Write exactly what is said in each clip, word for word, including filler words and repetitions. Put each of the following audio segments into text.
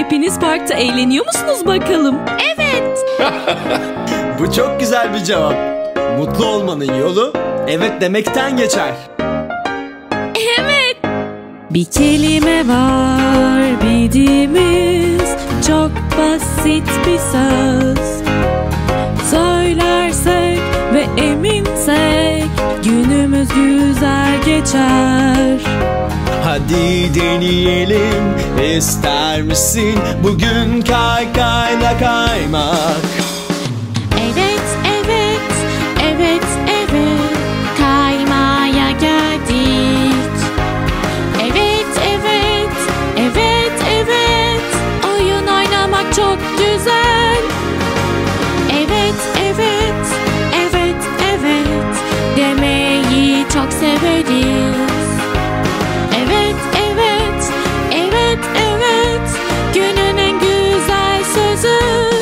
Hepiniz parkta eğleniyor musunuz bakalım? Evet. Bu çok güzel bir cevap. Mutlu olmanın yolu evet demekten geçer. Evet. Bir kelime var bildiğimiz, çok basit bir söz. Söylersek ve eminsek günümüz güzel geçer. Hadi deneyelim, ister misin bugün kaykayla kaymak? Evet, evet, evet, evet, kaymaya geldik. Evet, evet, evet, evet, oyun oynamak çok güzel. Evet, evet, evet, evet, demeyi çok severiz. Evet, evet, evet, evet, günün en güzel sözü.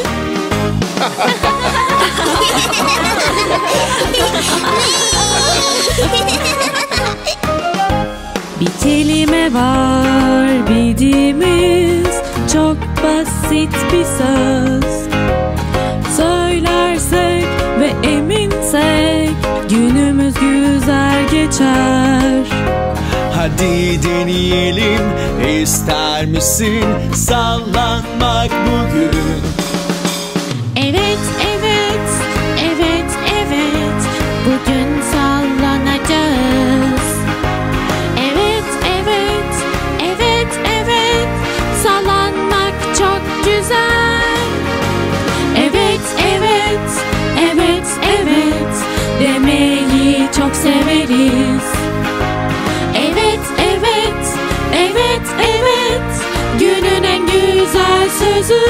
Bir kelime var bildiğimiz, çok basit bir söz. Söylersek ve eminsek günümüz güzel geçer. Hadi deneyelim, ister misin sallanmak bugün? Evet, evet, evet, evet, bugün sallanacağız. Evet, evet, evet, evet, sallanmak çok güzel. Evet, evet, evet, evet, demeyi çok severiz. Evet, evet, evet, evet, günün en güzel sözü.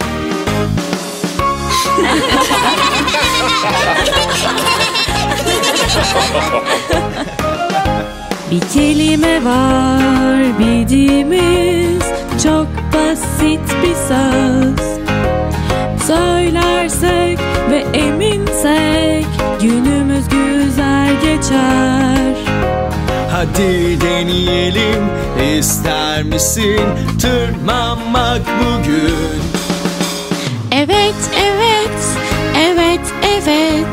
Bir kelime var bildiğimiz, çok basit bir söz. Söylersek ve eminsek günümüz güzel geçer. Hadi deneyelim, ister misin tırmanmak bugün? Evet, evet, evet, evet,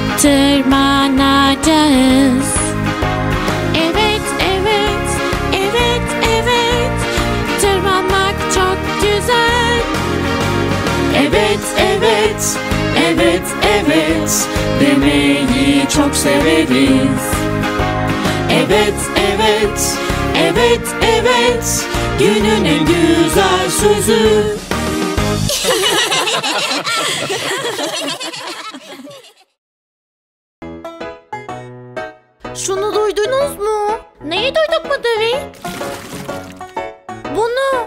tırmanacağız. Evet, evet, evet, evet, tırmanmak çok güzel. Evet, evet, evet, evet, demeyi çok severiz. Evet, evet, evet, evet, günün en güzel sözü. Şunu duydunuz mu? Neyi duyduk mu David? Bunu.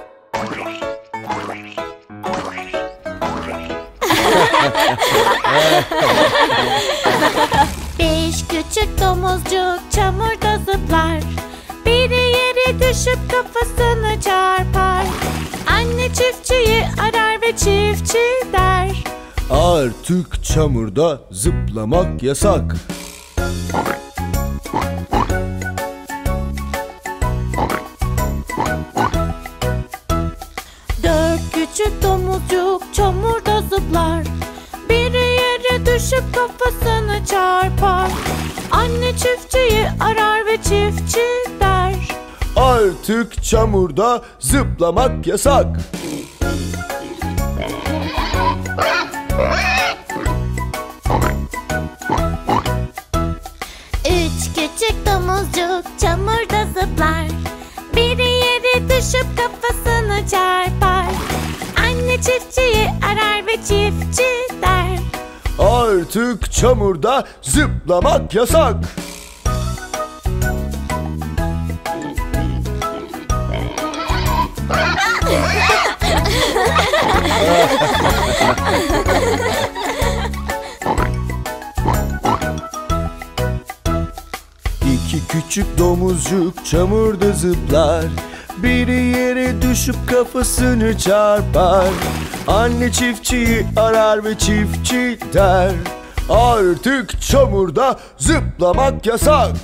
Beş küçük domuzcuk çamurda zıplar. Biri yere düşüp kafasını çarpar. Anne çiftçiyi arar ve çiftçi der: Artık çamurda zıplamak yasak. Dört küçük domuzcuk çamurda zıplar. Biri yere düşüp kafasını çarpar. Anne çiftçiyi arar ve çiftçi der: Artık çamurda zıplamak yasak. Üç küçük domuzcuk çamurda zıplar. Biri yere düşüp kafasını çarpar. Anne çiftçiyi arar ve çiftçi der: Artık çamurda zıplamak yasak. İki küçük domuzcuk çamurda zıplar. Biri yere düşüp kafasını çarpar. Anne çiftçiyi arar ve çiftçi der: Artık çamurda zıplamak yasak.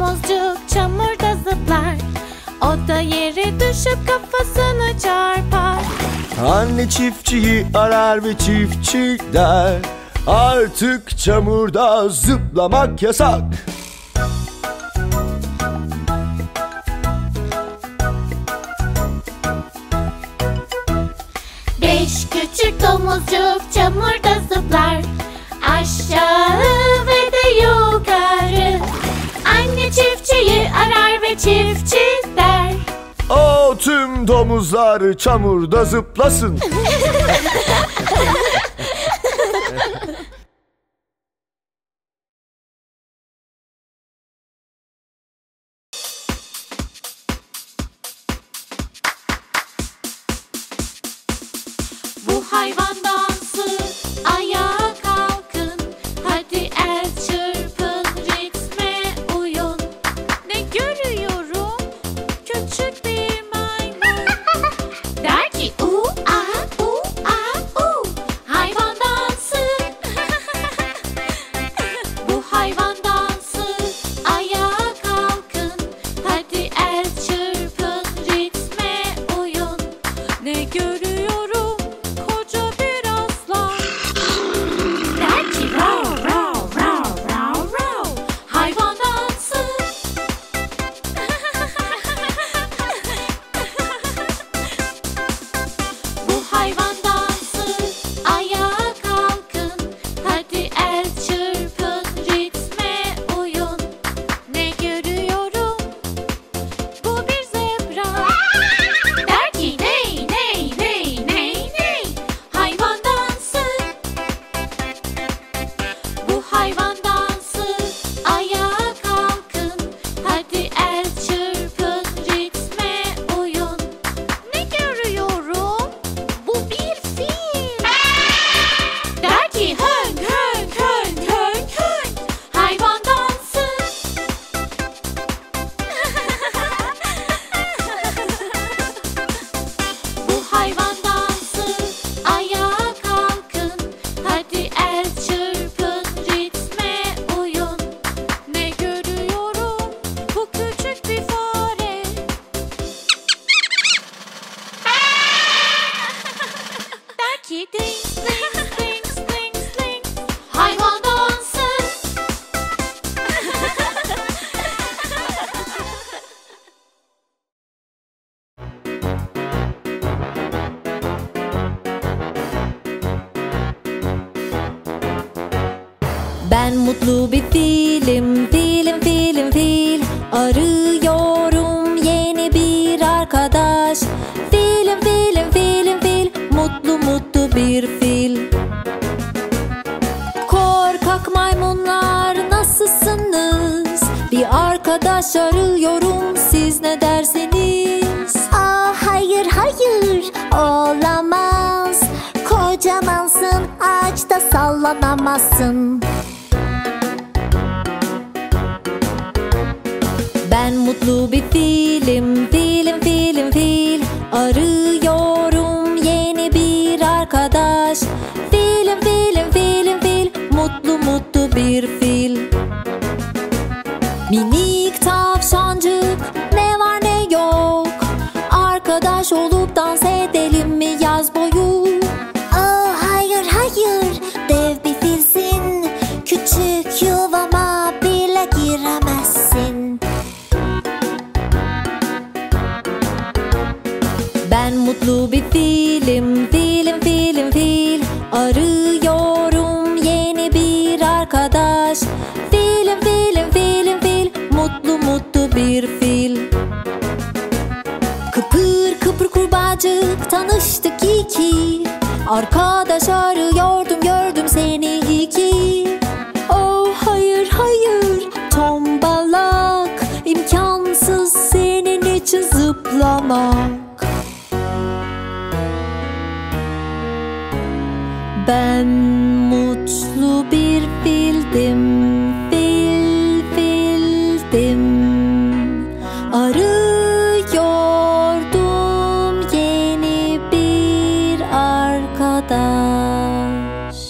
domuzcuk çamurda zıplar. O da yere düşüp kafasını çarpar. Anne çiftçiyi arar ve çiftçi der: artık çamurda zıplamak yasak. Beş küçük domuzcuk çamurda zıplar. Aşağı ve de yukarı. Anne çiftçiyi arar ve çiftçi der: O tüm domuzlar çamurda zıplasın. Bu hayvan dansı, ayağa kalkın. Hadi el çırpın, ritme uyun. Ne görüyorum? Küçük bir maymun. Der ki u a u a u. Hayvan dansı. Bu hayvan dansı, ayağa kalkın. Hadi el çırpın, ritme uyun. Ne görüyorum? Koca bir aslan. Der ki rav rav rav rav rav. Hayvan dansı. Bu hayvan dansı, ayağa kalkın. Hadi el çırpın, ritme uyun. Ne görüyorum? Bu bir zebra. Der ki ney ney ney ney ney. Hayvan dansı. Bu hayvan dansı, ayağa kalkın. Hadi el çırpın, ritme uyun. Ne görüyorum? Bu bir fil. Der ki hönk hönk hönk hönk hönk. Hayvan dansı. Bu hayvan dansı, ayağa kalkın. Hadi el çırpın, ritme uyun. Ne görüyorum? Bu küçük bir fare. Der ki ding ding ding ding ding. Hayvan dansı. Ben mutlu bir filim, filim filim fil. Arıyorum yeni bir arkadaş. Filim filim filim fil, mutlu mutlu bir fil. Korkak maymunlar nasılsınız? Bir arkadaş arıyorum, siz ne dersiniz? Aa, hayır hayır olamaz. Kocamansın, ağaçta sallanamazsın. Ben mutlu bir filim, filim filim fil. Arıyorum yeni bir arkadaş. Filim filim filim fil, mutlu mutlu bir fil. Minik tavşancık, ne var ne yok. Arkadaş olup dans edelim mi yaz boyu? Aa, hayır hayır dev bir filsin. Küçük yuvama bile giremezsin. Ben mutlu bir filim, filim filim fil. Arıyorum yeni bir arkadaş. Filim filim filim fil, mutlu mutlu bir fil. Kıpır kıpır kurbağacık, tanıştık iki. Arkadaş arıyordum, gördüm seni iki. Oh hayır hayır tombalak, imkansız senin için zıplamak. Ben mutlu bir fildim, fil fildim. Arıyordum yeni bir arkadaş.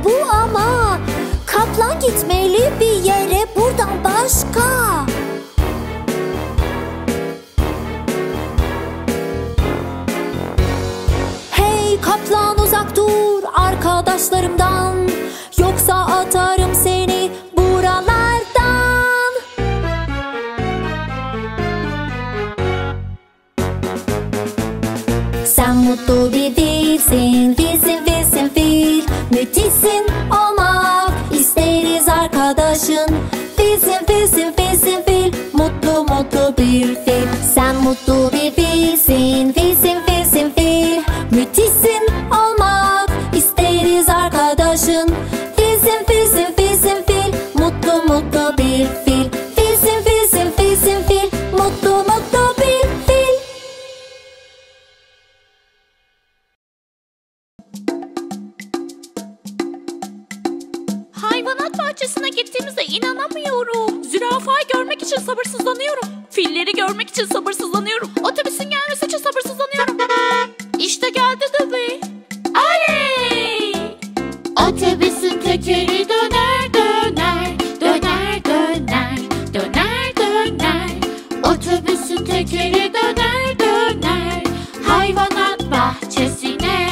bu ama. Kaplan gitmeli bir yere buradan başka. Hey kaplan, uzak dur arkadaşlarımdan, yoksa atarım seni buralardan. Sen mutlu bir filsin, filsin filsin fil. Müthişsin olmak isteriz arkadaşın. Filsin filsin filsin fil, mutlu mutlu bir fil. Sen mutlu bir filsin, filsin filsin fil. Müthişsin olmak isteriz arkadaşın. Filsin filsin filsin fil, mutlu mutlu bir fil. Filsin filsin filsin fil, mutlu mutlu bir fil. Hayvanat bahçesine gittiğimizde inanamıyorum. Zürafayı görmek için sabırsızlanıyorum. Filleri görmek için sabırsızlanıyorum. Otobüsün gelmesi için sabırsızlanıyorum. İşte geldi Dubi. Oley! Otobüsün tekeri döner döner, döner döner, döner döner. Otobüsün tekeri döner döner, hayvanat bahçesine.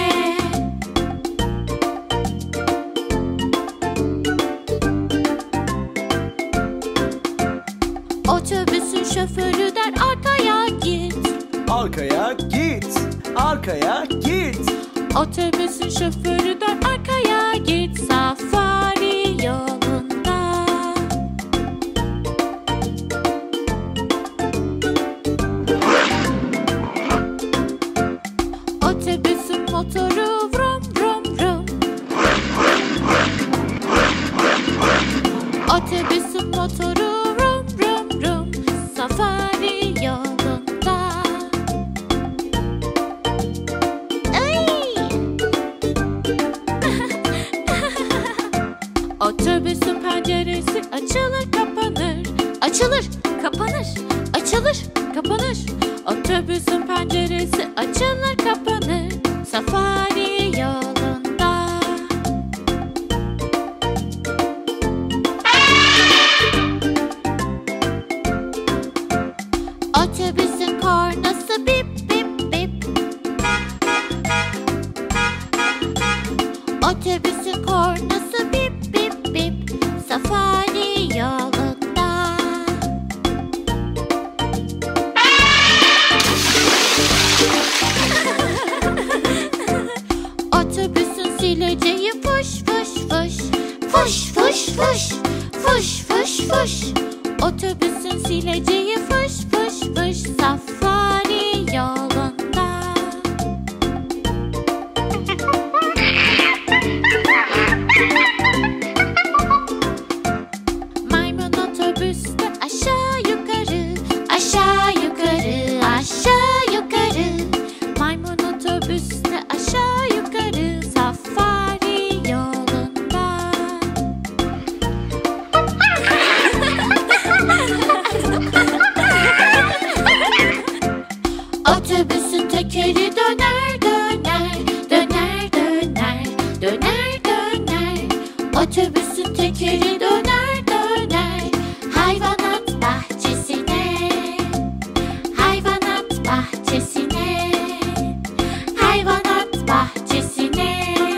Otobüsün şoförü der arkaya git. Arkaya git, arkaya git. Otobüsün şoförü der arkaya git, safari yolunda. Otobüsün motoru vrum vrum vrum. Otobüsün motoru vrum vrum vrum, safari yolunda. Ay! Otobüsün penceresi açılır kapanır, açılır kapanır, açılır kapanır. Otobüsün penceresi açılır kapanır, safari yolunda. Otobüsün kornası bip bip bip. Otobüsün kornası bip bip bip, safari yolunda. Otobüsün sileceği fış fış fış, fış fış fış, fış fış fış. Otobüsün sileceği fış fış fış, safari yolunda. Maymun otobüste aşağı yukarı, aşağı yukarı, aşağı yukarı. Maymun otobüste aşağı yukarı, safari yolunda. Otobüsün tekeri döner döner, döner döner, döner döner. Otobüsün tekeri döner döner, hayvanat bahçesine. Hayvanat bahçesine, hayvanat bahçesine.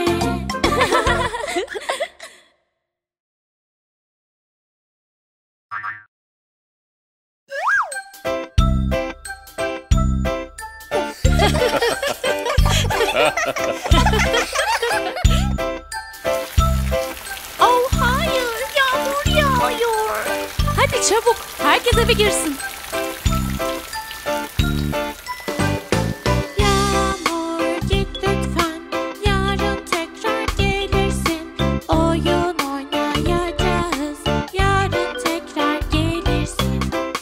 Oh hayır, yağmur yağıyor. Hadi çabuk, herkes eve girsin. Yağmur git lütfen, yarın tekrar gelirsin. Oyun oynayacağız, yarın tekrar gelirsin.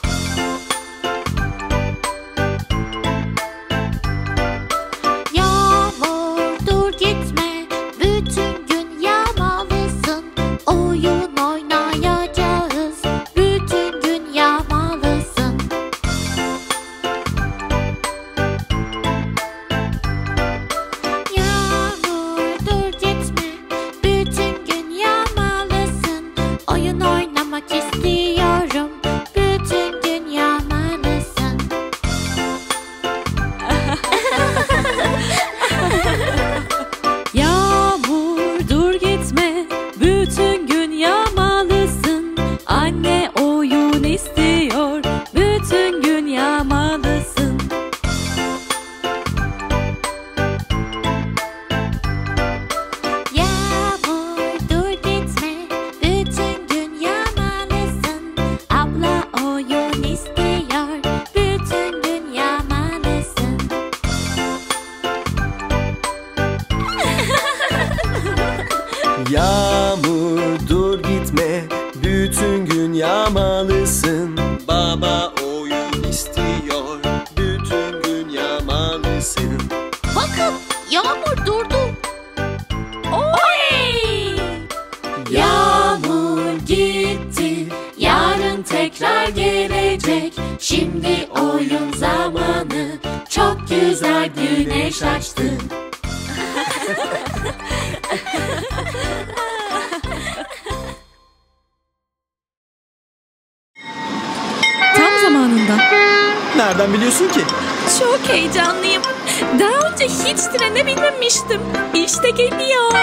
Yağmur dur gitme, bütün gün yağmalısın. Oyun oynayacağız, bütün gün yağmalısın. bütün gün yağmalısın. Yağmur dur gitme, bütün gün yağmalısın. Abla oyun istiyor, bütün gün yağmalısın. Yağmur dur gitme, bütün gün yağmalısın. Baba oyun istiyor, bütün gün yağmalısın. Bakın, yağmur durdu. Oley! Yağmur gitti, yarın tekrar gelecek. Şimdi oyun zamanı, çok güzel güneş açtı. Tam zamanında. Nereden biliyorsun ki? Çok heyecanlıyım. Daha önce hiç trene binmemiştim. İşte geliyor.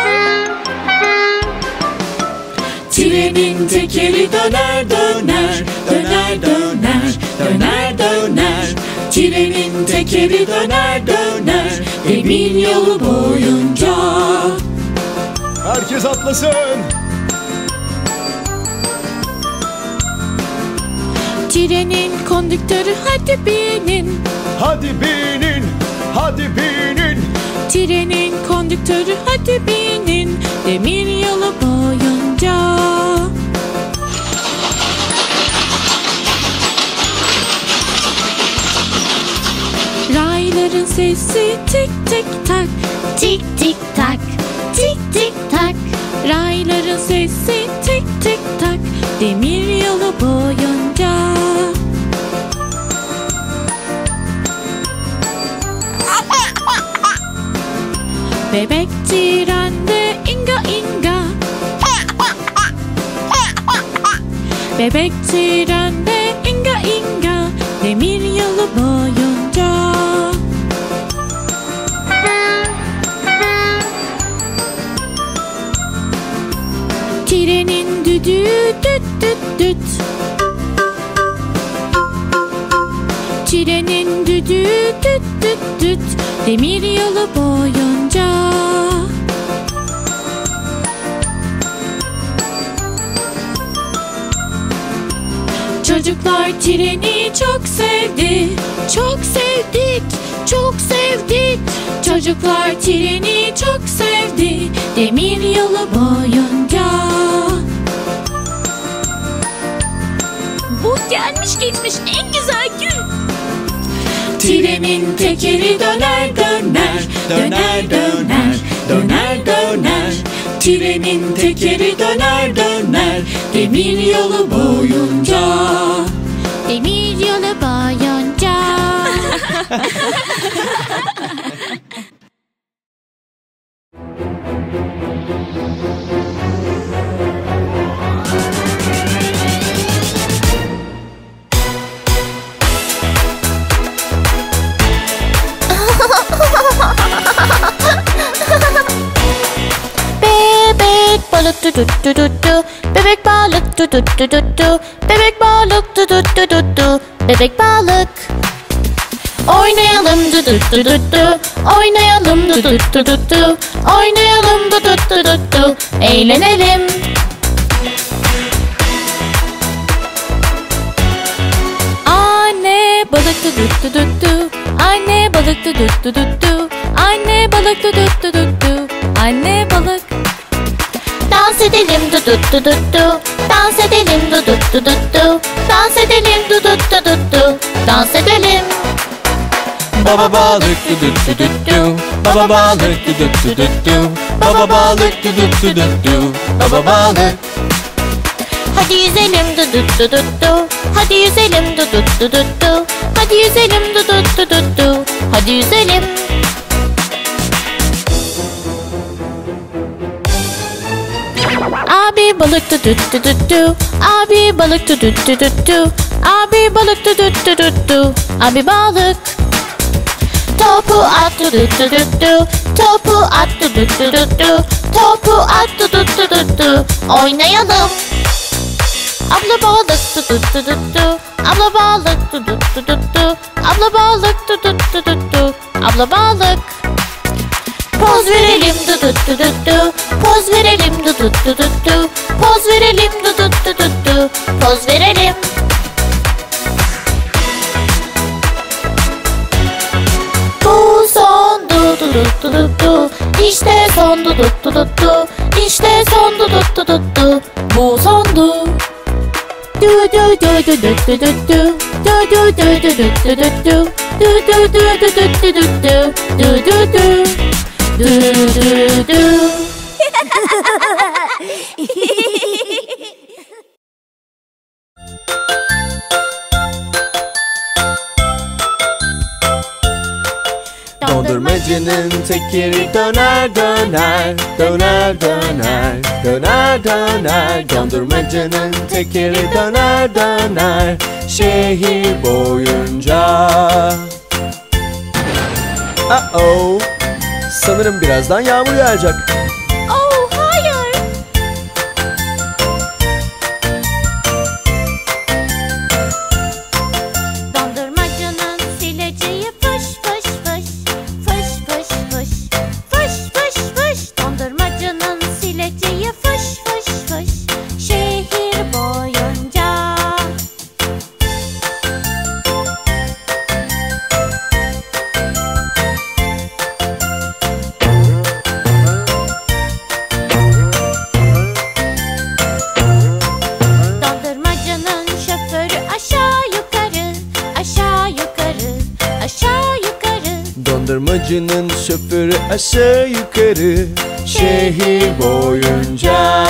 Trenin tekeri döner döner, döner döner, döner döner. Trenin tekeri döner döner, demir yolu boyunca. Herkes atlasın. Trenin kondüktörü hadi binin. Hadi binin, hadi binin. Trenin kondüktörü hadi binin, demir yolu boyunca. Rayların sesi tik tik tak, Tik tik tak, tik tik tak. rayların sesi tik tik tak, demir yolu boyunca. Bebek trende inga inga. Bebek trende inga inga, demir yolu boyunca. Trenin düdüğü düt düt düt. Trenin düdüğü düt düt düt, demir yolu boyunca. Çocuklar treni çok sevdi, çok sevdik, çok sevdik. Çocuklar treni çok sevdi, demir yolu boyunca. Bu gelmiş geçmiş en güzel gün. Trenin tekeri döner döner, döner döner, döner döner. Trenin tekeri döner döner, demir yolu boyunca. Demir yolu boyunca. Bebek balık tu tu tu tu tu. Bebek balık tu tu tu tu tu. Bebek balık tu tu tu tu tu. Bebek balık. Oynayalım tu tu tu tu tu. Oynayalım tu tu tu tu tu. Oynayalım tu tu tu tu tu. Eğlenelim. Anne balık tu tu tu tu tu. Anne balık tu tu tu tu tu. Anne balık tu tu tu tu tu. Anne balık. Dans edelim tu tu tu tu tu. Dans edelim tu tu tu tu tu. Dans edelim tu tu tu tu tu. Dans edelim. Baba balık du du du du du. Baba balık du du du du du. Baba balık du du du du du. Baba balık. Hadi yüzelim du du du du du. Hadi yüzelim du du du du du. Hadi yüzelim du du du du du. Hadi yüzelim. Abi balık tu tu tu tu tu. Abi balık tu tu tu tu tu. Abi balık tu tu tu tu tu. Abi balık. Topu at du du du du du. Topu at du du du du du. Topu at du du du du du. Oynayalım. Abla balık du du du du du. Abla balık du du du du du. Abla balık du du du du du. Abla balık. Poz verelim du du du du du. Poz verelim du du du du du. Poz verelim du du du du du. Poz verelim. Bu son du du du du du du. İşte son du du du du du. İşte son du du du du du. Bu sondu. Du du du du du du du du. Du du du du du du du du. Du du du du du du du du. Du du du. Du du du. Dondurmacının tekeri döner döner, döner döner, döner döner. Dondurmacının tekeri döner döner, şehir boyunca. Uh-oh, sanırım birazdan yağmur yağacak. Oh hayır. Dondurmacının sileceği fış fış fış. Fış fış fış. Fış fış fış. Dondurmacının sileceği fış fış fış. Şehir boyunca. Dondurmacının şoförü aşağı yukarı, aşağı yukarı, aşağı yukarı. Dondurmacının şoförü aşağı yukarı, şehir boyunca.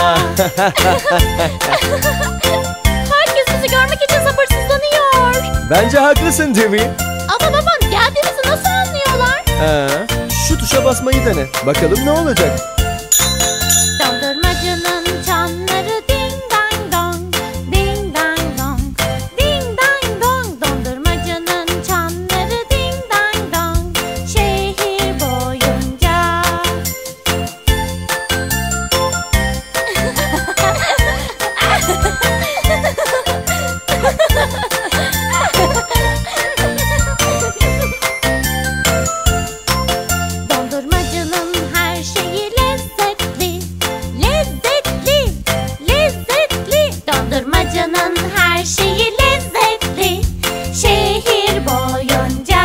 Herkes bizi görmek için sabırsızlanıyor. Bence haklısın Dewey. Ama baban geldiğimizi nasıl anlıyorlar? Ha, şu tuşa basmayı dene. Bakalım ne olacak. Dondurmacının çanları ding dang dong, ding dang dong, ding dang dong. Dondurmacının çanları ding dang dong, şehir boyunca. Dondurmacının her şeyi lezzetli, lezzetli, lezzetli. Dondurmacının her şeyi lezzetli, şehir boyunca.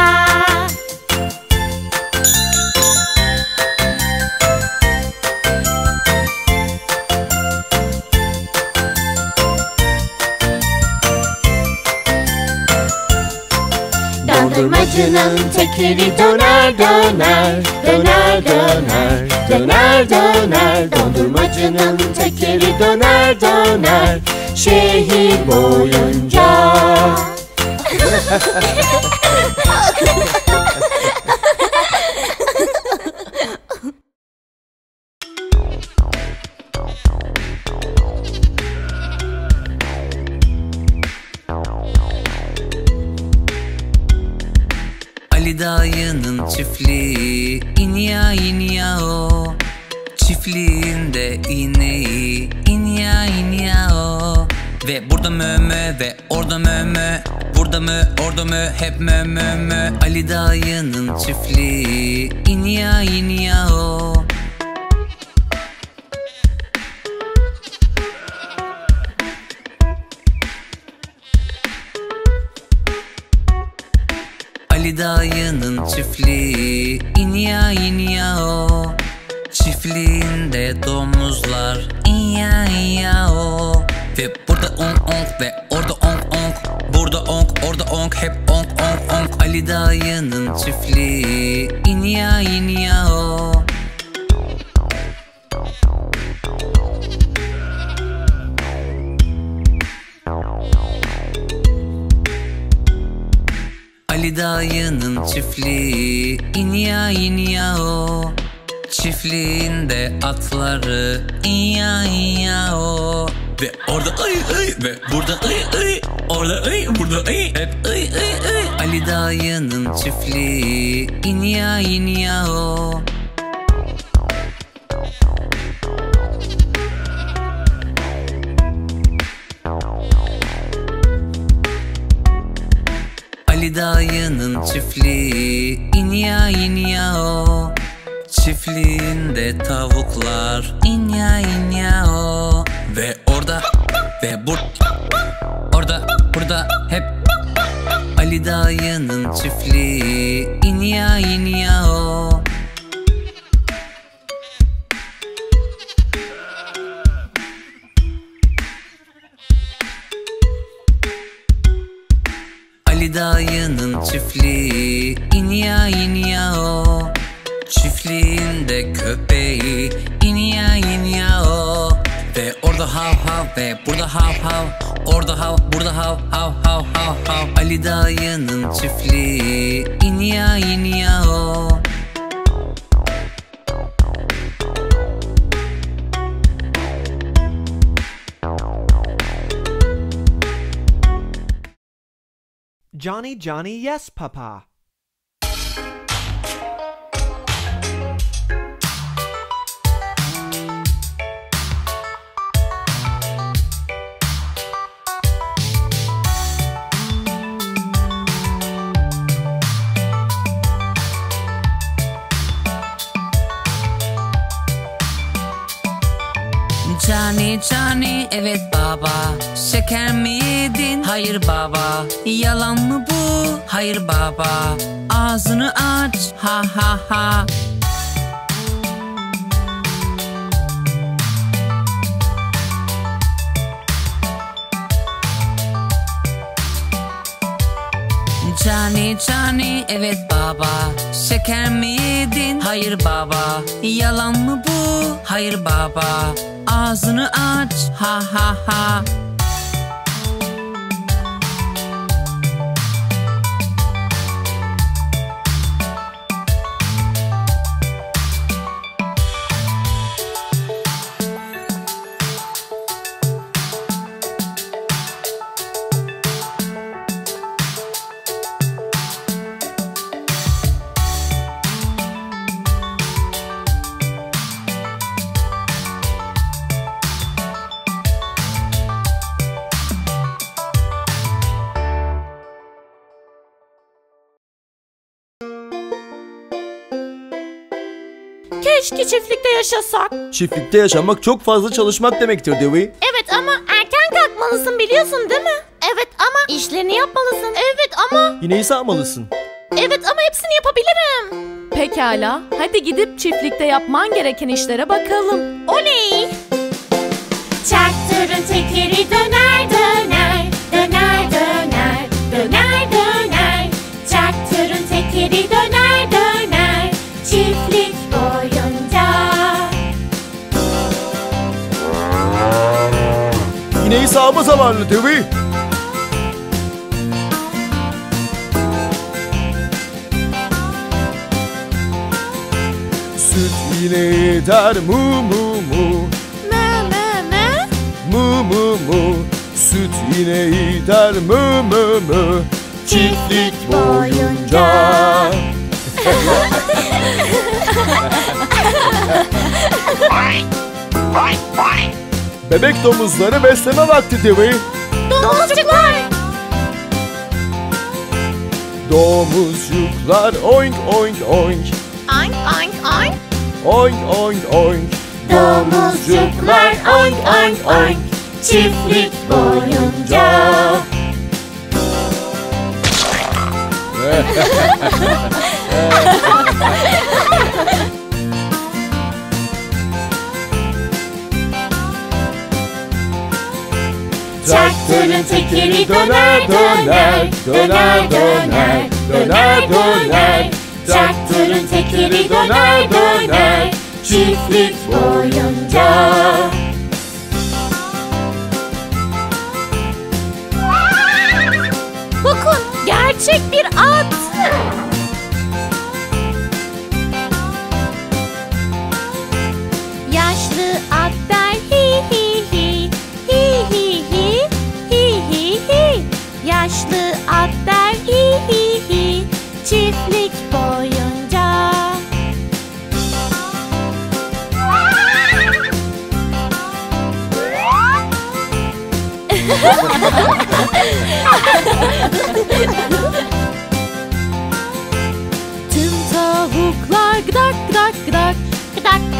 Dondurmacının tekeri döner döner, döner döner, döner döner. Dondurmacının tekeri döner döner, şehir boyunca. Ali dayının çiftliği inya inya o. Çiftliğinde ineği inya inya o. Ve burada mö mö ve orada mö mö. Burada mö orada mö hep mö mö mö. Ali dayının çiftliği inya inya o. Ali dayının çiftliği inya inya o. Çiftliğinde domuzlar inya inya o. Ve burada onk onk ve orada onk onk. Burada onk orada onk hep onk onk onk. Ali dayının çiftliği inya inya o. Ali dayının çiftliği inya inya o. Çiftliğinde atları inya inya o. Ve orada ay ay ve burada ay ay. Orada ay burada ay hep ay ay ay. Ali dayının çiftliği inya inya o. Ali dayının çiftliği inya inya o. Çiftliğinde tavuklar inya inya o. Ve orada ve bur orada burada hep Ali dayının çiftliği inya inya o. Ali dayının çiftliği inya inya o. Çiftliğinde köpeği inya inya o. Ve orada hav hav ve burada hav hav. Orada hav burada hav hav hav hav hav. Ali dayının çiftliği inya inya o. Johnny, Johnny, yes, Papa. Johnny, Johnny, evet baba. Şeker mi yedin? Hayır baba. Yalan mı bu? Hayır baba. Ağzını aç, ha ha ha. Johnny, Johnny, evet baba. Şeker mi yedin? Hayır baba. Yalan mı bu? Hayır baba. Ağzını aç, ha ha ha. Keşke çiftlikte yaşasak. Çiftlikte yaşamak çok fazla çalışmak demektir Dewey. Evet ama erken kalkmalısın biliyorsun değil mi? Evet ama işlerini yapmalısın. Evet ama... İneği sağmalısın. Evet ama hepsini yapabilirim. Pekala, hadi gidip çiftlikte yapman gereken işlere bakalım. Oley! Traktörün tekeri döner döner, döner döner, döner döner. Traktörün tekeri döner döner, çiftlik boyunca. İneği sağma zamanı Dewey. Süt ineği der mu mu mu. Mı mı mı? Mu mu mu. Süt ineği der mı mı mı. Çiftlik boyunca. Bebek domuzları besleme vakti Dewey. Domuzcuklar! Domuzcuklar oink oink oink. Oink oink oink. Oink oink oink. Domuzcuklar oink oink oink. Çiftlik boyunca. Traktörün tekeri döner döner, döner döner, döner döner. Traktörün tekeri döner döner, çiftlik boyunca. Bakın, gerçek bir at. Yaşlı at der hi hi hi, hi hi hi, hi hi hi. Yaşlı at der hi hi hi, çiftlik boyunca.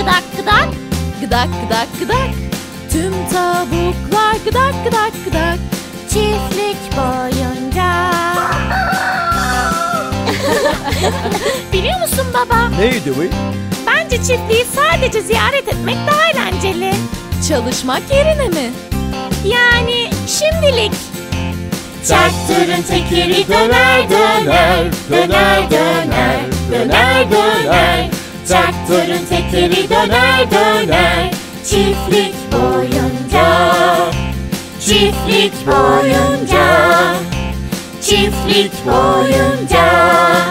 gıdak gıdak. Gıdak gıdak gıdak. Tüm tavuklar gıdak gıdak gıdak. Çiftlik boyunca. Biliyor musun baba? Neydi bu? Bence çiftliği sadece ziyaret etmek daha eğlenceli. Çalışmak yerine mi? Yani şimdilik. Traktörün tekeri döner döner, döner döner, döner döner. Traktörün tekeri döner döner, çiftlik boyunca. Çiftlik boyunca, çiftlik boyunca.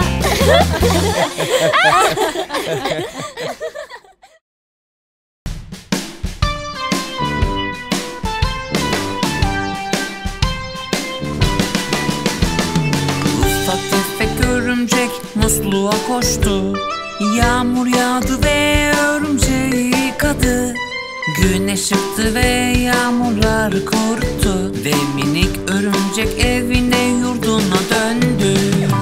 Ufak tefek örümcek musluğa koştu. Yağmur yağdı ve örümceği yıkadı. Güneş çıktı ve yağmurları kuruttu. Ve minik örümcek evine yurduna döndü.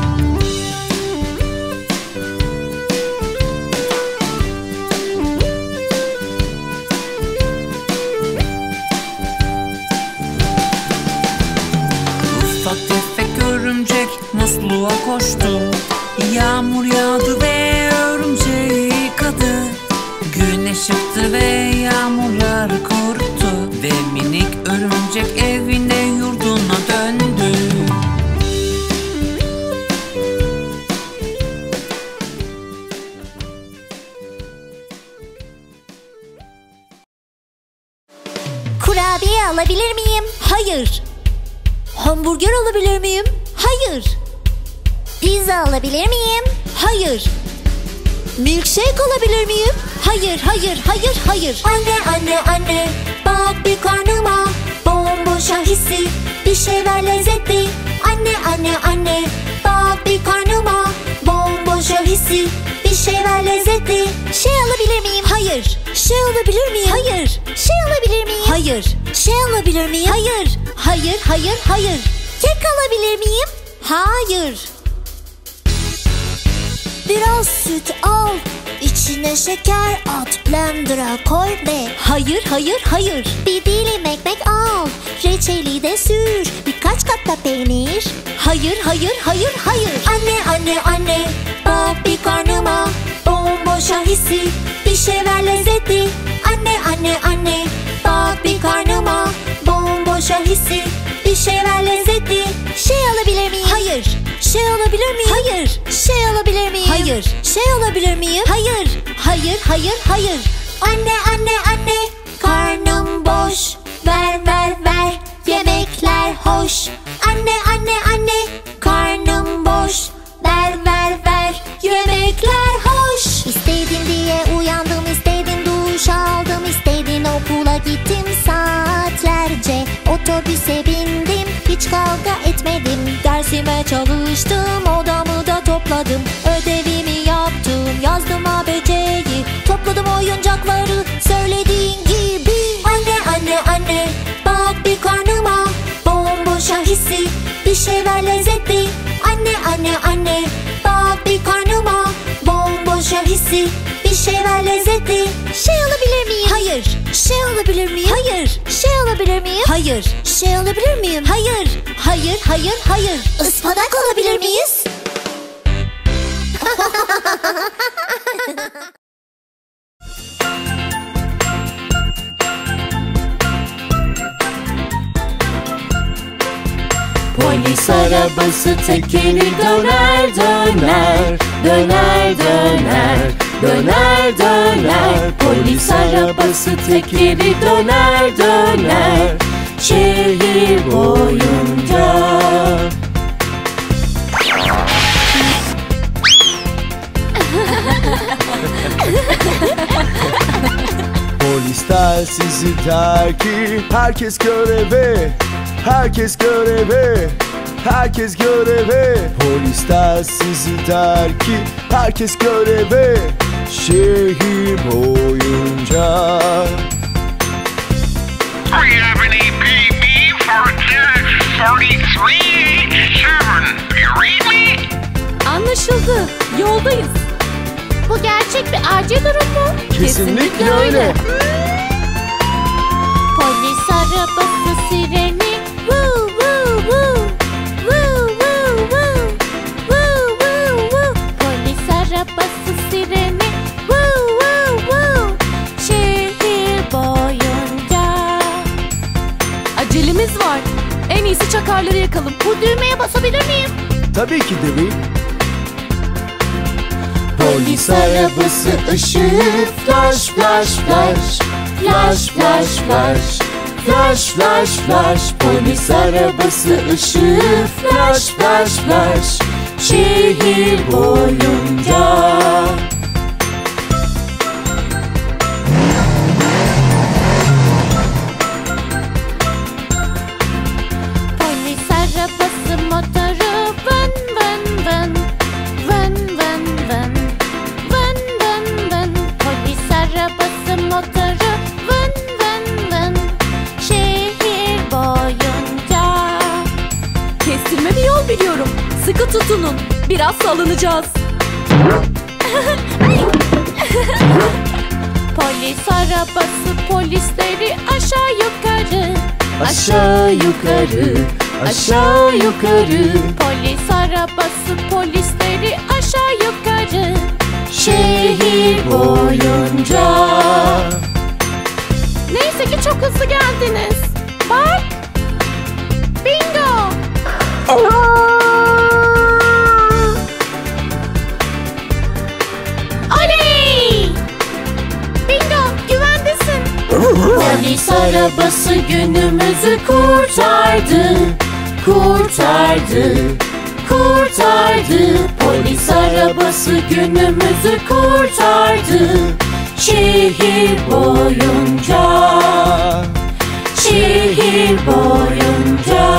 Ufak tefek örümcek musluğa koştu. Yağmur yağdı ve örümceği yıkadı. Güneş çıktı ve yağmurları kuruttu. Ve minik örümcek evine yurduna döndü. Kurabiye alabilir miyim? Hayır. Hamburger alabilir miyim? Hayır. Pizza alabilir miyim? Hayır. Milkshake alabilir miyim? Hayır, hayır, hayır, hayır. Anne, anne, anne, bak bir karnıma. Bomboşa hissi, bir şey ver lezzetli. Anne, anne, anne, bak bir karnıma. Bomboşa hissi, bir şey ver lezzetli. Şey alabilir miyim? Hayır. Şey alabilir miyim? Hayır. Şey alabilir miyim? Hayır. Şey alabilir miyim? Hayır. Hayır, hayır, hayır. Kek alabilir miyim? Hayır. Biraz süt al, içine şeker at, blender'a koy ve hayır, hayır, hayır. Bir dilim ekmek al, reçeli de sür, birkaç kat da peynir. Hayır, hayır, hayır, hayır. Anne, anne, anne, bak bir karnıma. Bomboşa hissi, bir şey ver lezzetli. Anne, anne, anne, bak bir karnıma. Bomboşa hissi, bir şey ver lezzetli. Şey alabilir miyim? Hayır. Şey alabilir miyim? Hayır. Şey alabilir miyim? Hayır. Şey alabilir miyim? Hayır. Hayır, hayır, hayır. Anne, anne, anne, karnım boş. Ver, ver, ver, yemekler hoş. Anne, anne, anne, karnım boş. Ver, ver, ver, yemekler hoş. İstedin diye uyandım, istedin duş aldım, istedin okula gittim saatlerce. Otobüse bindim, hiç kavga etmedim. Dersime çalıştım, odamı da topladım. Ödevimi yaptım, yazdım A B C'yi. Topladım oyuncakları, söylediğin gibi. Anne, anne, anne, bak bir karnıma. Bomboşa hissi, bir şey ver lezzetli. Anne, anne, anne, bak bir karnıma. Bomboşa hissi, bir şey ver lezzetli. Şey alabilir miyim? Hayır. Şey alabilir miyim? Hayır. Şey alabilir miyim? Hayır. Şey alabilir miyim? Hayır. Hayır, hayır, hayır. Ispanak alabilir miyiz? Polis arabası tekeri döner döner, döner döner, döner döner. Polis arabası tekeri döner döner, şehir boyunca. Polisler sizi der ki herkes göreve, herkes göreve, herkes göreve. Polisler sizi der ki herkes göreve, şehir boyunca. Are you having a P B for thirty-three eighty-seven? You read me? Anlaşıldı. Yoldayız. Bu gerçek bir acil durum mu? Kesinlikle öyle. Polis arabası sireni. Woo woo woo. Woo woo woo. Woo woo woo. Polis arabası sireni. Woo woo woo. Şehir boyunca. Acelemiz var. En iyisi çakarları yakalım. Bu düğmeye basabilir miyim? Tabii ki Debbie. Polis arabası ışığı flash flash flash. Flash flash flash. Flash flash flash. Polis arabası ışığı flash flash flash. Şehir boyunca. Polis arabası motoru vın vın vın. Vın vın vın. Vın vın vın. Polis arabası motoru vın vın vın. Şehir boyunca. Kestirme bir yol biliyorum. Sıkı tutunun. Biraz salınacağız. Polis arabası polisleri aşağı yukarı. Aşağı yukarı. Aşağı yukarı. Polis arabası polisleri aşağı yukarı. Şehir boyunca. Neyse ki çok hızlı geldiniz. Bak. Bingo. Oley. Bingo, güvendesin. Polis arabası günümüzü kurtardı. Kurtardı. Kurtardı. Polis arabası günümüzü kurtardı. Şehir boyunca. Şehir boyunca.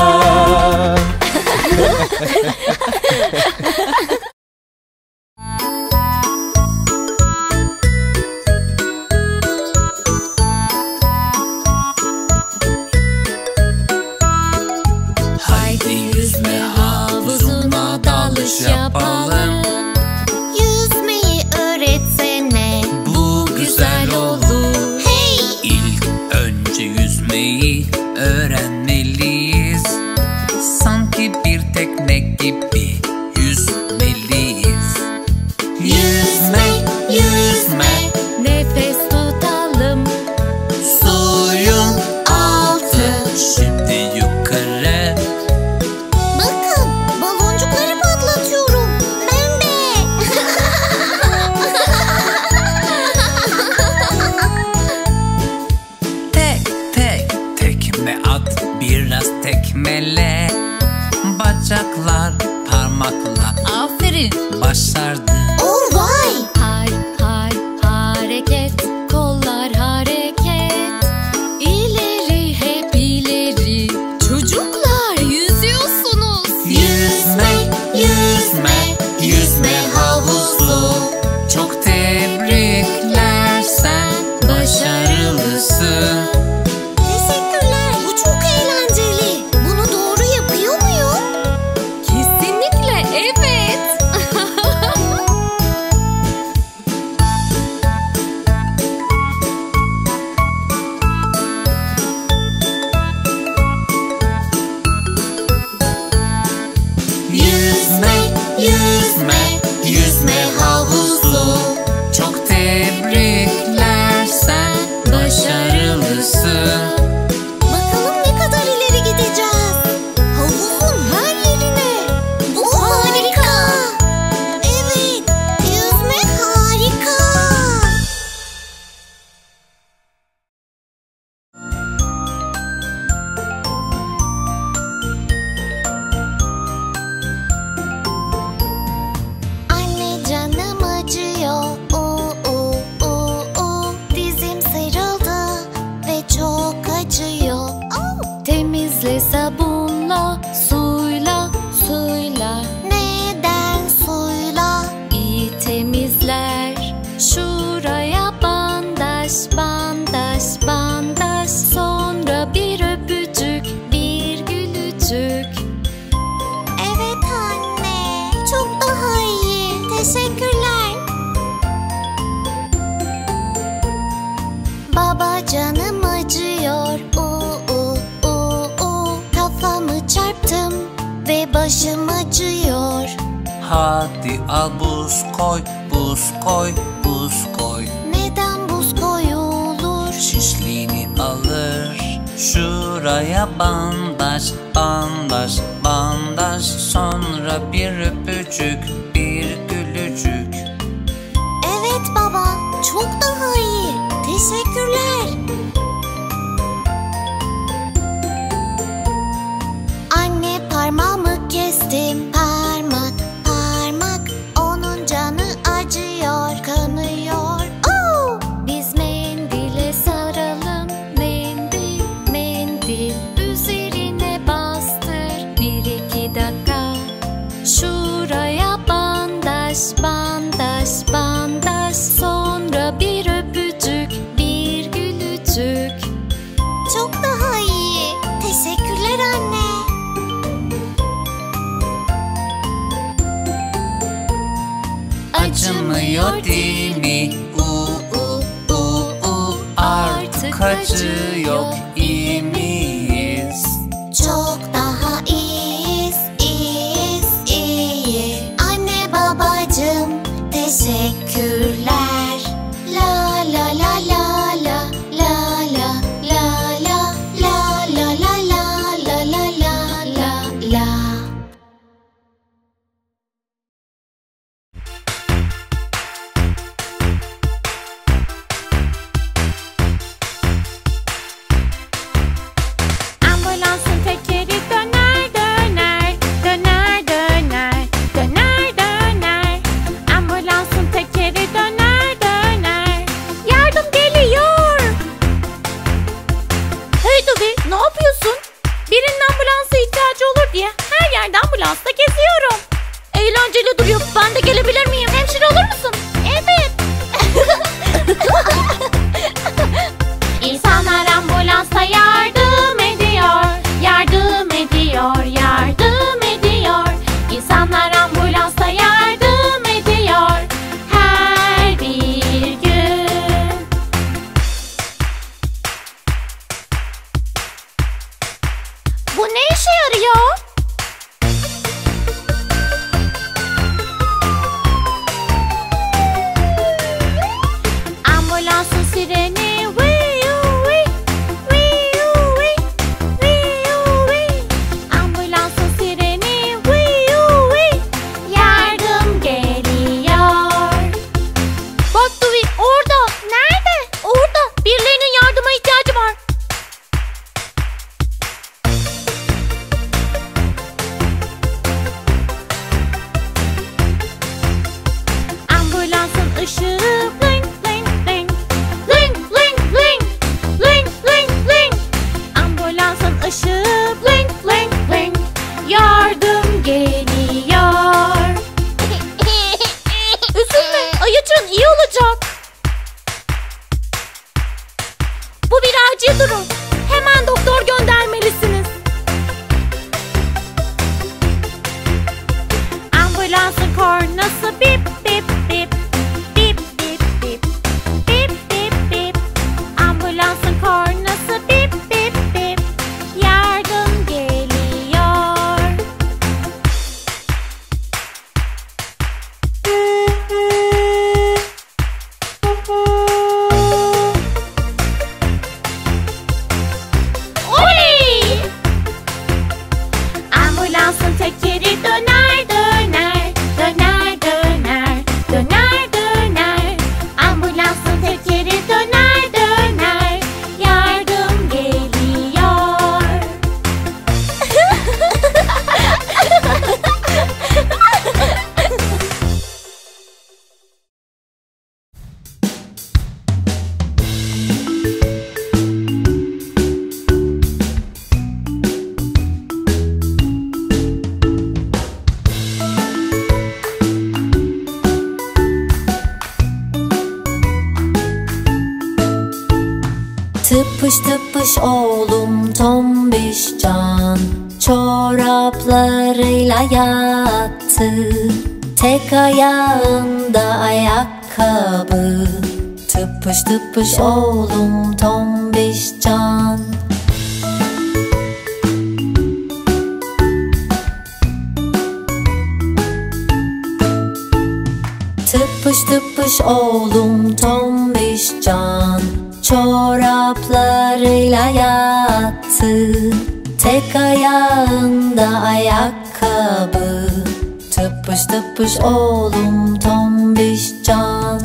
Haydi yüzme havuzuna dalış yapalım. Yüzmeyi öğretsene. Bu güzel olur. Hey! İlk önce yüzmeyi öğrenmeliyiz. Sanki bir tekne gibi yüzmeliyiz. Yüzme, yüzme, Nefes tutalım. suyun altı. Şimdi yukarı. Bakın, baloncukları patlatıyorum. Ben de. Tek tek tekme at, biraz tekmele. Bacaklar parmakla. Aferin, başardı. Oh vay! Hay hay hareket, kollar hareket. İleri hep ileri. Çocuklar yüzüyorsunuz. Yüzme, yüzme, yüzme havuzu. Çok tebrikler, sen başarılısın. Teşekkürler. Bu çok eğlenceli. Bunu doğru yapıyor muyum? Kesinlikle evet. Yüzme, yüzme, yüzme havuzu. Çok tebrikler, sen başarılısın. Bakalım ne kadar ileri gideceğiz. Havuzun her yerine. Bu harika. Evet, yüzme harika. Anne canımı acıyor. Hadi al buz koy, buz koy, buz koy. Neden buz koyulur? Şişliğini alır. Şuraya bandaj, bandaj, bandaj. Sonra bir öpücük, bir gülücük. Evet baba, çok daha iyi. Teşekkürler. Anne, parmağımı kestim. Parmak, parmak. Onun canı acıyor, kanıyor. Oo! Biz mendile saralım. Mendil, mendil. Üzerine bastır. Bir iki dakika. Şuraya bandaj, bandaj, bandaj. Sonra bir öpücük, bir gülücük. Çok daha iyi. Teşekkürler anne. Acımıyor değil mi? U u u u. Artık acı yok, iyi miyiz? Çok daha iyiyiz, iyiyiz, iyi. Anne babacığım, teşekkürler. La la la la la la la la la la la la la la la la la. Ambulansın tekeri döner döner, döner döner, döner döner. Ambulansın tekeri döner döner. Yardım geliyor. Hey Dubi, ne yapıyorsun? Birinin ambulansa ihtiyacı olur diye her yerde ambulansla geziyorum. Eğlenceli duruyor. Ben de gelebilir miyim? Hemşire olur musun? Evet. İnsanlar ambulansa yardım ediyor, yardım ediyor, yardım ediyor. İnsanlar ambulansa yardım ediyor her bir gün. Bu ne işe yarıyor? Ambulansın sireni wiu wi, wiu wi, wiu wi. Ambulansın sireni wiu wi. Yardım geliyor. Bak Duvi, orada. Nerede? Orada. Birilerinin yardıma ihtiyacı var. Ambulansın ışığı blink blink blink, blink blink blink, blink blink blink. Ambulansın ışığı blink blink blink. Yardım geliyor. Üzülme, ayıcığın iyi olacak. Bu bir acil durum. Hemen doktor göndermelisiniz. Ambulansın kornası bip bip bip, bip bip bip, bip bip bip. Ambulansın kornası bip bip bip. Yardım geliyor. Oley! Ambulansın tekeri döner döner, döner döner, döner döner. Ambulansın tekeri döner döner. Yardım geliyor. Tıpış tıpış oğlum tombiş can, çoraplarıyla yattı. Tek ayağında ayakkabı. Tıpış tıpış oğlum tombiş can. Tıpış tıpış oğlum Tombişcan çoraplarıyla yattı. Tek ayağında ayakkabı. Tıpış tıpış oğlum Tombişcan.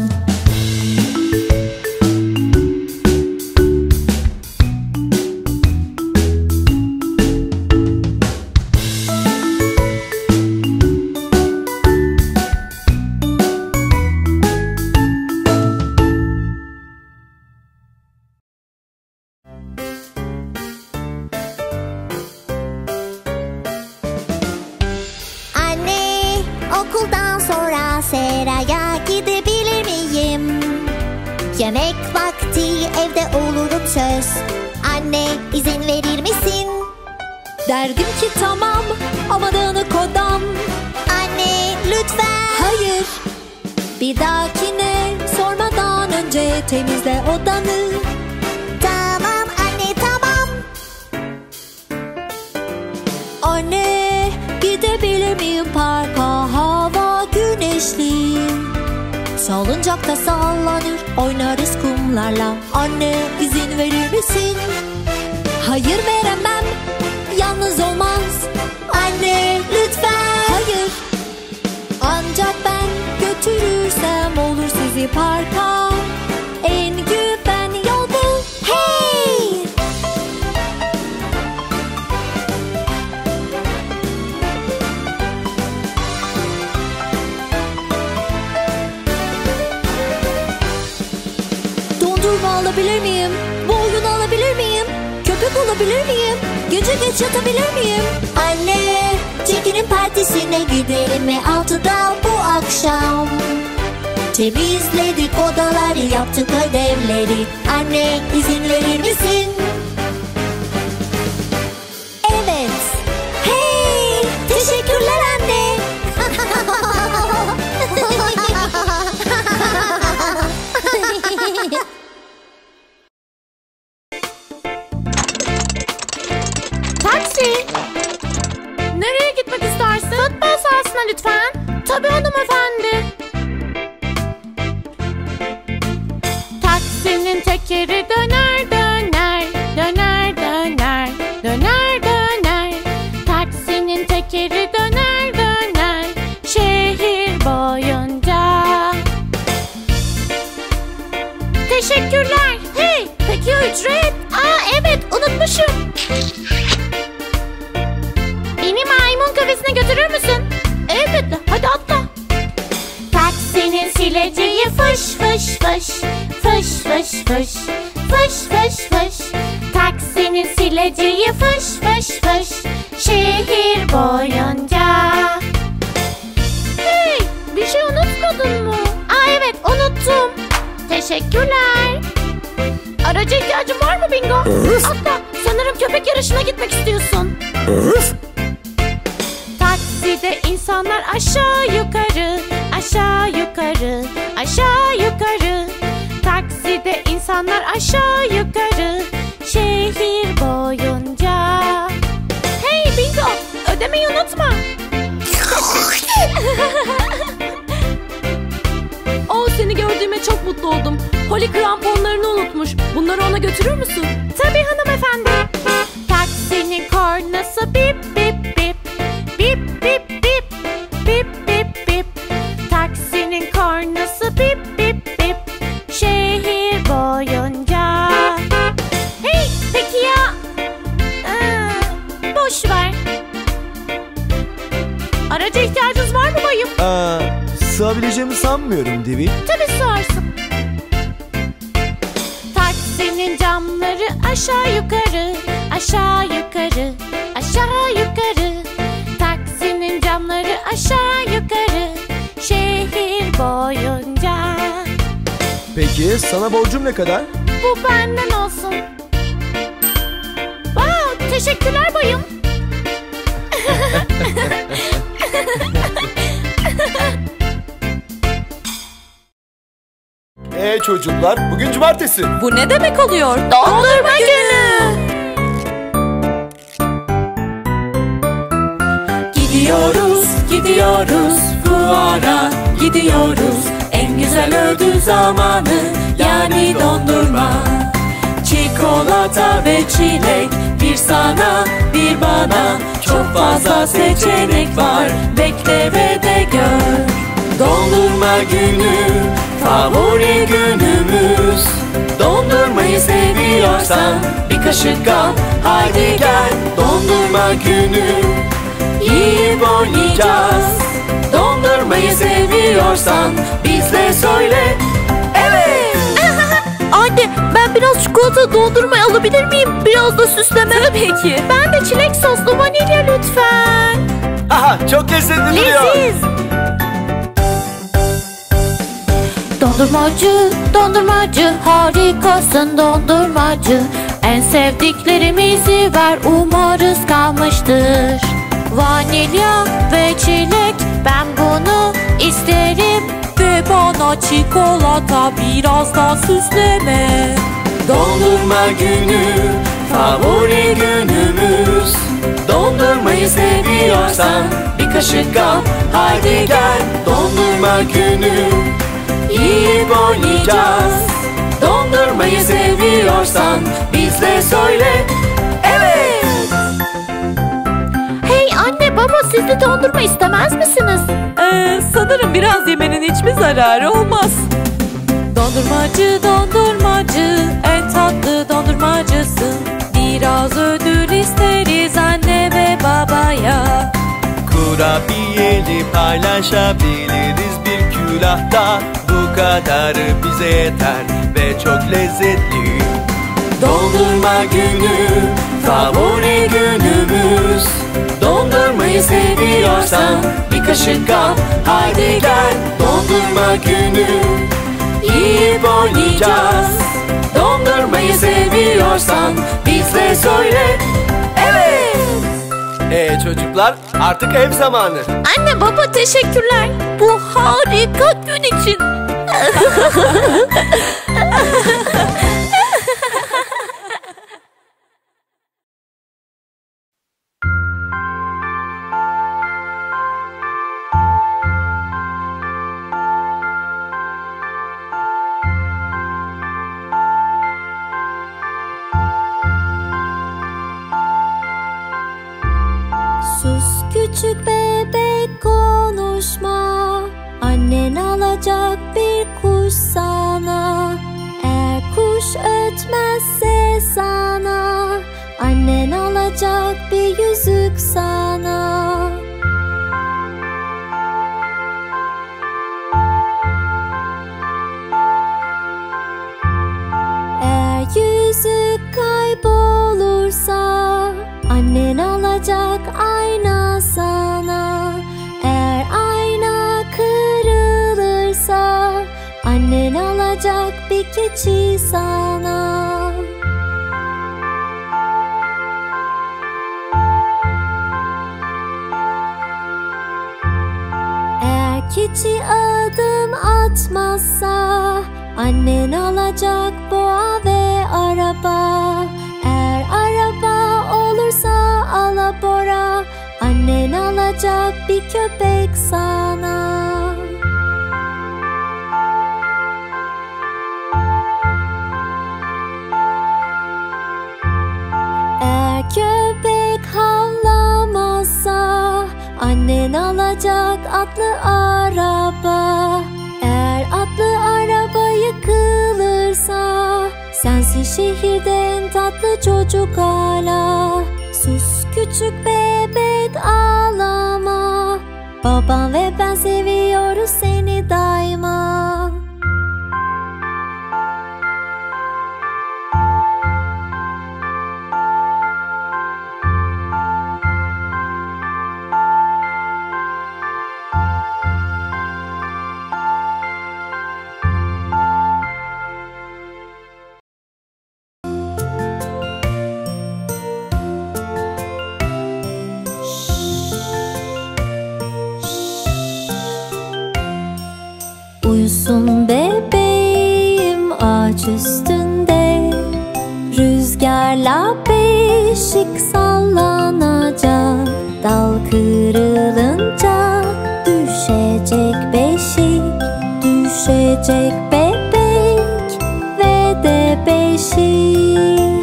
Seraya gidebilir miyim? Yemek vakti evde olurum söz. Anne izin verir misin? Derdim ki tamam ama dağınık odam. Anne lütfen. Hayır. Bir dahakine sormadan önce temizle odanı. Tamam anne tamam. Anne gidebilir miyim parka? Hava güneşli. Salıncakta sallanır oynarız kumlarla. Anne izin verir misin? Hayır veremem. Yalnız olmaz. Anne lütfen. Hayır. Ancak ben götürürsem olur sizi parka. En güven yol bu. Hey! Dondurma alabilir miyim? Bu oyunu alabilir miyim? Köpek olabilir miyim? Gece geç yatabilir miyim? Anne, Jackie'nin partisine gidelim mi altıda bu akşam? Temizledik odaları, yaptık ödevleri. Anne, izin verir misin? Evet. Hey, teşekkürler anne. Taksi! Nereye gitmek istersin? Futbol sahasına lütfen. Tabii hanımefendi. Taksinin tekeri döner döner, döner döner, döner döner. Taksinin tekeri döner döner, şehir boyunca. Teşekkürler. Hey, peki o ücret? Aa evet, unutmuşum. Beni maymun kafesine götürür müsün? Elbette, hadi atla. Taksinin sileceği fış fış fış, fış fış fış, fış fış fış. Taksinin sileceği fış fış fış, şehir boyunca. Hey, bir şey unutmadın mı? Aa evet, unuttum. Teşekkürler. Araca ihtiyacın var mı Bingo? Atla, sanırım köpek yarışına gitmek istiyorsun. Takside insanlar aşağı yukarı, aşağı yukarı, aşağı yukarı. Takside insanlar aşağı yukarı, şehir boyunca. Hey Bingo, ödemeyi unutma. Oh, seni gördüğüme çok mutlu oldum. Holly kramponlarını unutmuş. Bunları ona götürür müsün? Tabii hanımefendi. Taksinin kornası bip bip bip. Bip bip bip. Bip bip bip. Taksinin kornası bip bip bip. Şehir boyunca. Hey, peki ya? Ee, boş ver. Araca ihtiyacınız var mı bayım? Aa, sığabileceğimi sanmıyorum Divi. Tabii sığarsın. Taksinin camları aşağı yukarı, aşağı yukarı, aşağı yukarı. Taksinin camları aşağı yukarı, şehir boyunca. Peki sana borcum ne kadar? Bu benden olsun. Wow, teşekkürler bayım. Ee çocuklar, bugün cumartesi. Bu ne demek oluyor? Dondurma günü. Gidiyoruz, gidiyoruz fuara, gidiyoruz. En Güzel ödül zamanı, yani dondurma. Çikolata ve çilek, bir sana bir bana. Çok fazla seçenek var, bekle ve de gör. Dondurma günü, favori günümüz. Dondurmayı seviyorsan bir kaşık al, haydi gel. Dondurma günü, yiyip oynayacağız. Dondurmayı seviyorsan bizle söyle, evet. Anne, ben biraz çikolata dondurma alabilir miyim? Biraz da süsleme. Tabii ki. Ben de çilek soslu vanilya lütfen. Aha, çok lezzetli duruyor. Leziz. Dondurmacı, dondurmacı, harikasın dondurmacı. En sevdiklerimizi ver, umarız kalmıştır. Vanilya ve çilek, ben bunu isterim. Ve bana çikolata, biraz da süsleme. Dondurma günü, favori günümüz. Dondurmayı seviyorsan bir kaşık al, haydi gel. Dondurma günü, yiyip oynayacağız. Dondurmayı seviyorsan bizle söyle, evet. Hey anne baba, siz de dondurma istemez misiniz? Ee, sanırım biraz yemenin hiçbir zararı olmaz. Dondurmacı, dondurmacı, en tatlı dondurmacısın. Biraz ödül isteriz anne ve babaya. Kurabiyeli paylaşabiliriz bir külahta. Bu kadarı bize yeter ve çok lezzetli. Dondurma günü, favori günümüz. Dondurmayı seviyorsan bir kaşık al, haydi gel. Dondurma günü, yiyip oynayacağız. Dondurmayı seviyorsan bizle söyle, evet. Ee çocuklar, artık ev zamanı. Anne baba, teşekkürler bu harika gün için. Sus küçük bebek, konuşma. Annen alacak bir kuş sana. Eğer kuş ötmezse sana, annen alacak bir yüzük sana. Eğer yüzük kaybolursa, annen alacak ayna sana. Eğer ayna kırılırsa, annen alacak bir keçi sana. Eğer keçi adım atmazsa, annen alacak boğa ve araba. Eğer araba olursa alabora, annen alacak bir köpek sana. Eğer köpek havlamazsa, annen alacak atlı araba. Eğer atlı araba yıkılırsa, sensin şehirde en tatlı çocuk hala. Sus küçük bebek, ağlama. Babam ve ben seviyoruz seni daima. Uyusun bebeğim ağaç üstünde. Rüzgarla beşik sallanacak. Dal kırılınca düşecek beşik, düşecek silecek bebek ve de beşik.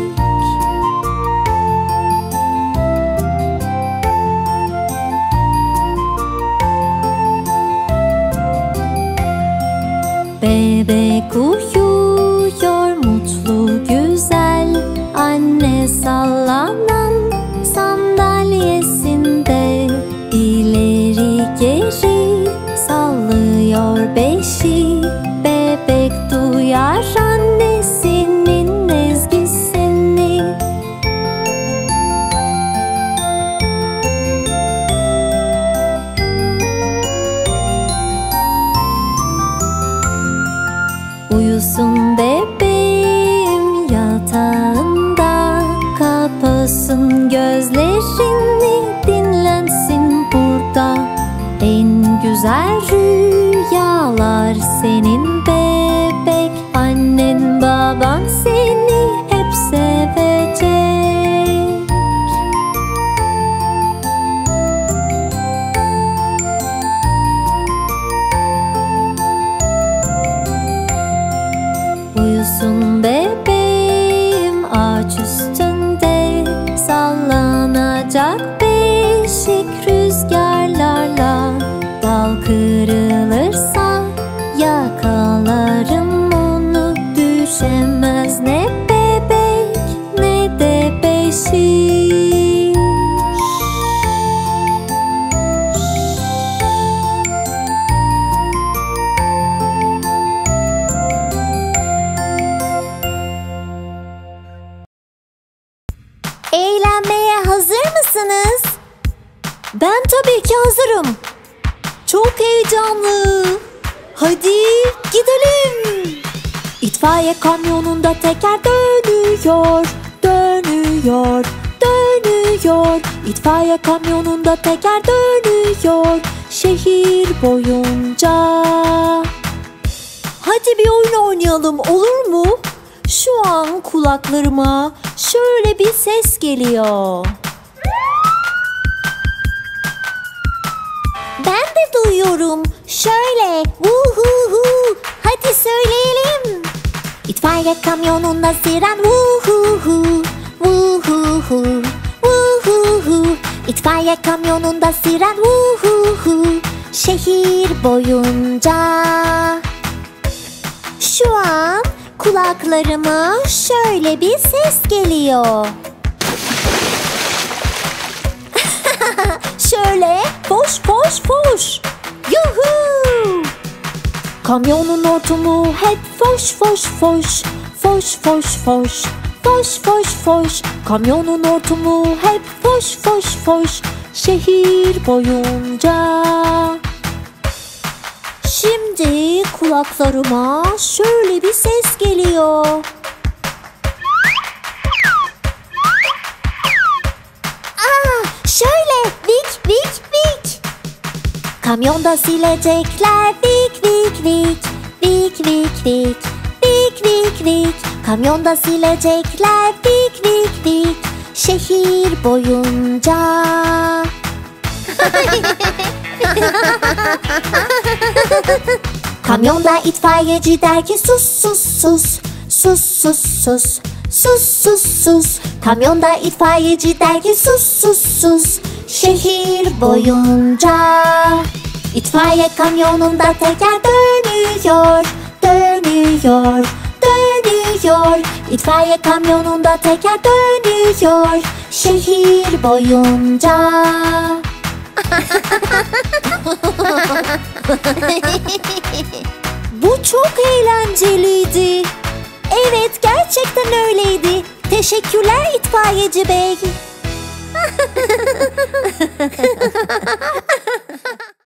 Bebek uyuyor mutlu güzel, anne sallanan sandalyesinde ileri geri sallıyor beşi. Bebek duyar annesinin ezgisini. Uyusun bebeğim yatağında, kapasın gözlerini, dinlensin burada. En güzel rüyalar senin bebek, annen baban seni hep sevecek. Uyusun bebeğim ağaç üstünde, sallanacak beşik rüzgarlarla. Dal kırılırsa yakalarım onu, düşemez ne bebek ne de beşik. Eğlenmeye hazır mısınız? Ben tabii ki hazırım. Çok heyecanlı. Hadi gidelim. İtfaiye kamyonunda teker dönüyor, dönüyor, dönüyor. İtfaiye kamyonunda teker dönüyor şehir boyunca. Hadi bir oyun oynayalım, olur mu? Şu an kulaklarıma şöyle bir ses geliyor. Ben de duyuyorum. Şöyle vuhuhu. Hadi söyleyelim. İtfaiye kamyonunda siren vuhuhu. Vuhuhu. Vuhuhu. İtfaiye kamyonunda siren vuhuhu. Şehir boyunca. Şu an kulaklarıma şöyle bir ses geliyor. Şöyle foş foş foş. Yuhuu! Kamyonun hortumu hep foş foş foş. Foş foş foş. Foş foş foş. Kamyonun hortumu hep foş foş foş. Şehir boyunca. Şimdi kulaklarıma şöyle bir ses geliyor. Aa, şöyle vik vik vik. Kamyonda silecekler vik vik vik. Vik vik vik. Vik vik vik. Kamyonda silecekler vik vik vik. Şehir boyunca. Kamyonda itfaiyeci der ki sus sus sus. Sus sus sus. Sus sus sus. Kamyonda itfaiyeci der ki sus sus sus. Şehir boyunca. İtfaiye kamyonunda teker dönüyor, dönüyor, dönüyor. İtfaiye kamyonunda teker dönüyor şehir boyunca. Bu çok eğlenceliydi. Evet, gerçekten öyleydi. Teşekkürler itfaiyeci bey.